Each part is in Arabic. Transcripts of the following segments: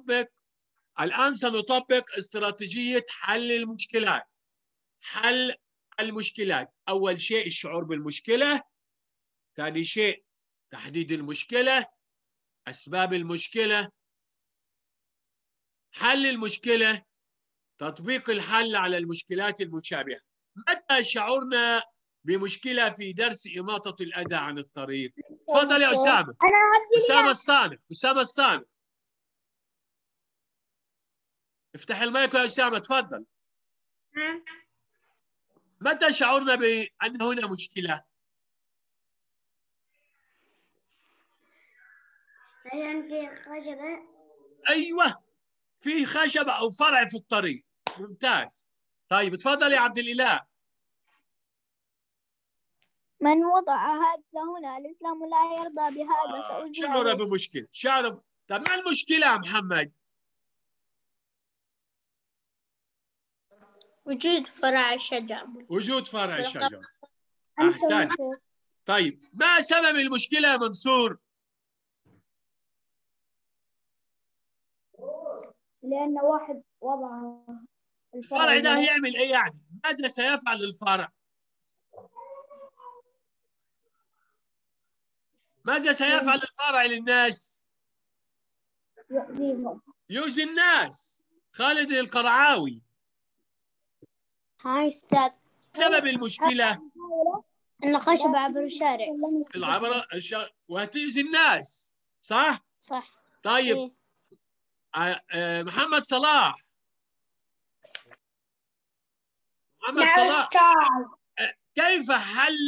الآن سنطبق استراتيجية حل المشكلات. حل المشكلات، أول شيء الشعور بالمشكلة، ثاني شيء تحديد المشكلة، أسباب المشكلة، حل المشكلة، تطبيق الحل على المشكلات المشابهة. متى شعرنا بمشكلة في درس إماطة الأذى عن الطريق؟ تفضل يا أسامة. أسامة الصانع، أسامة الصانع. افتح المايك يا أسامة، تفضل. متى شعرنا بأن هنا مشكلة؟ في خشبة. أيوه، في خشبة أو فرع في الطريق. ممتاز. طيب تفضل يا عبد الإله. من وضع هذا هنا، الإسلام لا يرضى بهذا. شعر بمشكلة، شعر. طب ما المشكلة يا محمد؟ وجود فرع الشجر. وجود فرع الشجر. أحسن. طيب ما سبب المشكلة يا منصور؟ لأن واحد وضع الفرع ده يعمل إيه يعني؟ ماذا سيفعل الفرع؟ ماذا سيفعل الفرع للناس؟ يؤذيهم. يؤذي الناس. خالد القرعاوي. هاي استاذ. سبب المشكلة؟ أن خشب عبر الشارع. وهتؤذي الناس، صح؟ صح. طيب. إيه؟ محمد صلاح. محمد نعم صلاح. كيف حل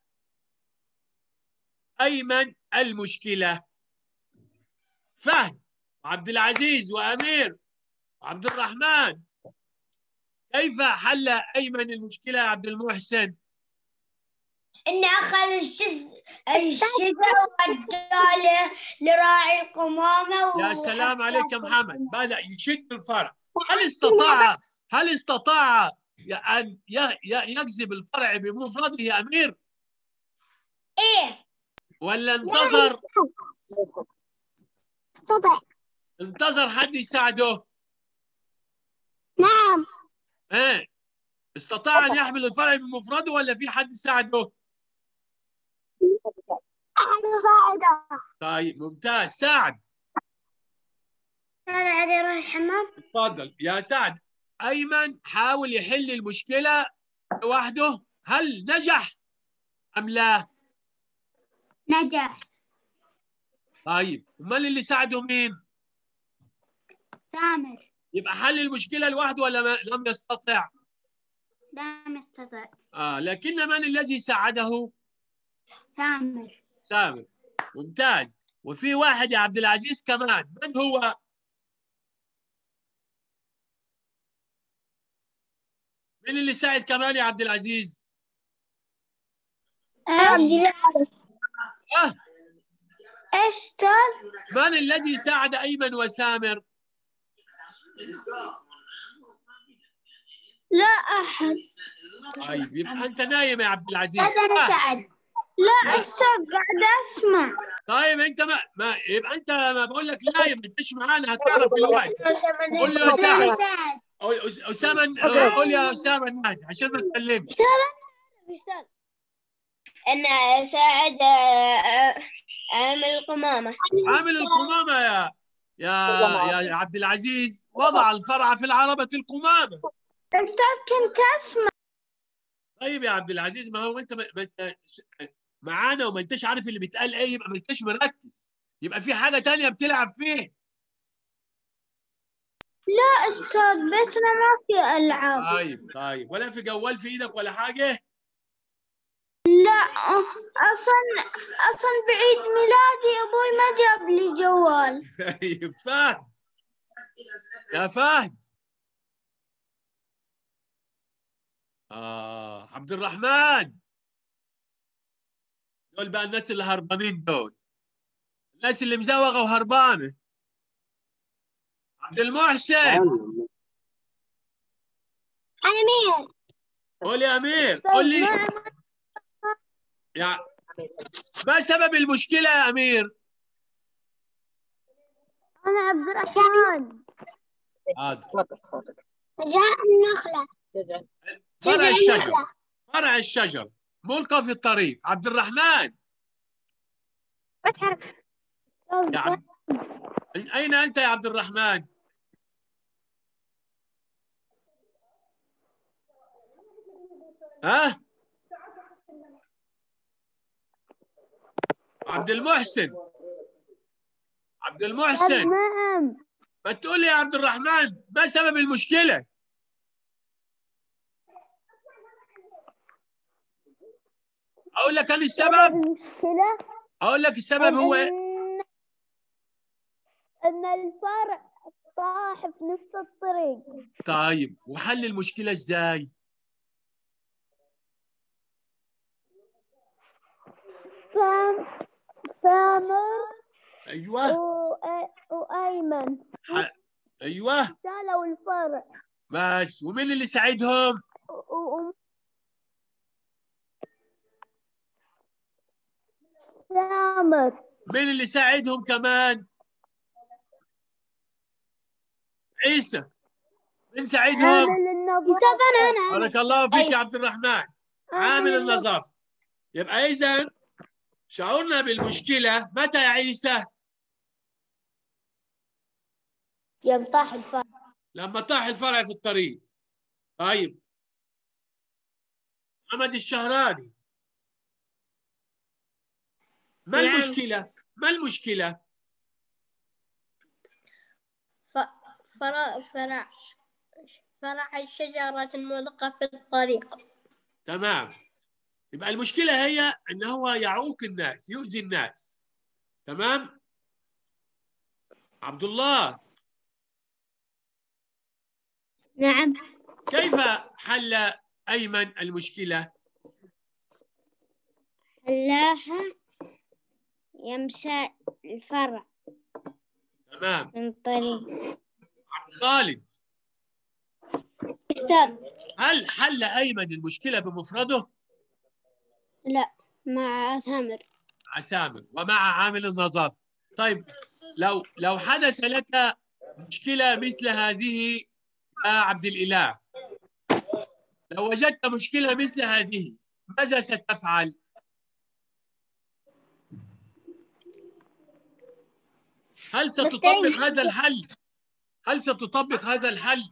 أيمن المشكلة؟ فهد وعبد العزيز وأمير وعبد الرحمن، كيف حل أيمن المشكلة يا عبد المحسن؟ إن أخذ الشجر ووداه لراعي القمامة. يا سلام عليك يا محمد. بدأ يشد الفرع. هل استطاع أن يجذب الفرع بمفرده يا أمير؟ إيه؟ ولا انتظر؟ استطاع. انتظر حد يساعده؟ نعم. ايه، استطاع ان يحمل الفرع بمفرده ولا في حد يساعده؟ أحد يساعده. طيب ممتاز. سعد. هذا علي يروح الحمام. تفضل يا سعد. ايمن حاول يحل المشكله لوحده، هل نجح ام لا؟ نجح. طيب امال اللي ساعده مين؟ سامر. يبقى حل المشكله لوحده ولا لم يستطع؟ لم يستطع. لكن من الذي ساعده؟ سامر. سامر. ممتاز. وفي واحد يا عبد العزيز كمان، من هو؟ من اللي ساعد كمان يا عبد العزيز؟ ايش استاذ؟ من الذي ساعد ايمن وسامر؟ لا احد. طيب يبقى انت نايم يا عبد العزيز. انا سعد. لا استاذ قاعد اسمع. طيب انت ما يبقى انت ما بقول لك نايم، ما انتش معانا، هتعرف دلوقتي. قول له يا سعد. اسامه. قول يا اسامه المهدي عشان ما تكلمش. انا ساعد عامل القمامه. عامل القمامه يا عبد العزيز وضع الفرع في العربة القمامة. استاذ كنت اسمع. طيب يا عبد العزيز، ما هو انت معانا وما انتش عارف اللي بيتقال ايه، يبقى ما انتش مركز، يبقى في حاجة تانية بتلعب فيه. لا استاذ بيتنا ما في العاب. طيب ولا في جوال في ايدك ولا حاجة؟ لا اصلا بعيد ميلادي ابوي ما جاب لي جوال. طيب فهد. يا فهد. عبد الرحمن. دول بقى الناس اللي هربانين، دول الناس اللي مزوغه وهربانه. عبد المحسن. امير. قول يا امير، قول لي ما سبب المشكله يا امير؟ أنا عبد الرحمن. جاء النخلة. فرع الشجر. فرع الشجر ملقى في الطريق. عبد الرحمن يعني أين أنت يا عبد الرحمن؟ ها؟ عبد المحسن. عبد المحسن نعم. ما تقول لي يا عبد الرحمن ما سبب المشكلة؟ أقول لك أنا السبب؟ المشكلة أقول لك السبب هو إيه؟ أن الفرع طاح في نص الطريق. طيب وحل المشكلة إزاي؟ سامر أيوه وأيمن أيوه شالوا الفرع. ماشي. ومين اللي ساعدهم؟ سامر. مين اللي ساعدهم كمان؟ عيسى. مين ساعدهم؟ عامل النظافة. بارك الله فيك يا عبد الرحمن. عامل النظافة. يبقى إذا شعورنا بالمشكلة متى يا عيسى؟ يوم طاح الفرع. لما طاح الفرع في الطريق. طيب محمد الشهراني ما نعم. المشكلة؟ ما المشكلة؟ فرع الشجرة الملقى في الطريق. تمام. يبقى المشكلة هي أنه هو يعوق الناس، يؤذي الناس. تمام؟ عبد الله. نعم. كيف حل أيمن المشكلة؟ حلاها يمشى الفرع تمام. من طريق. خالد. أستاذ. هل حل أيمن المشكلة بمفرده؟ لا، مع سامر. مع سامر ومع عامل النظافة. طيب لو حدث لك مشكلة مثل هذه يا عبد الإله، لو وجدت مشكلة مثل هذه ماذا ستفعل؟ هل ستطبق هذا الحل؟ هل ستطبق هذا الحل؟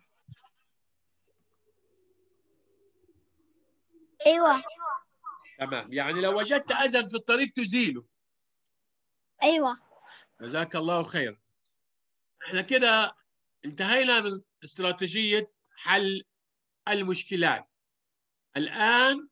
أيوة. تمام. يعني لو وجدت أذى في الطريق تزيله. أيوة. جزاك الله خير. احنا كده انتهينا من استراتيجية حل المشكلات. الآن